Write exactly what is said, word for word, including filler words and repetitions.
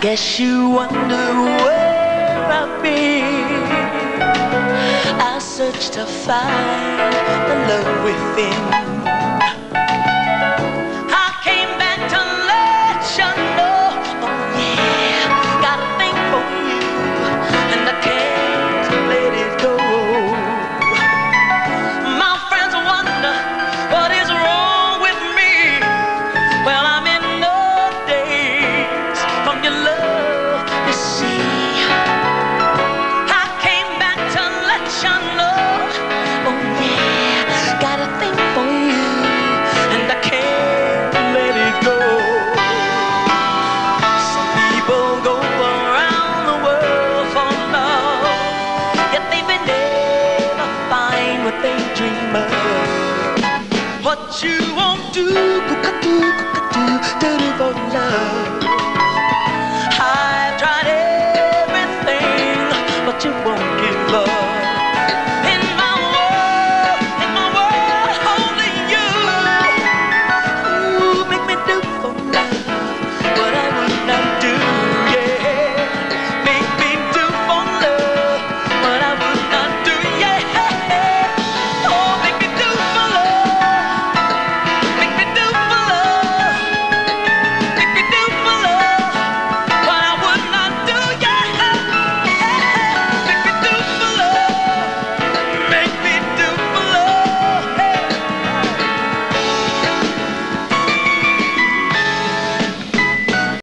guess you wonder where I've been. I search to find the love within. I came back to let you know, oh yeah, got a thing for you, and I can't let it go. My friends wonder what is wrong with me. Well, I'm in no days from your love, you see. I came back to let you know, oh yeah, got a thing for you, and I can't let it go. Some people go around the world for love, yet they may never find what they dream of. What you won't do,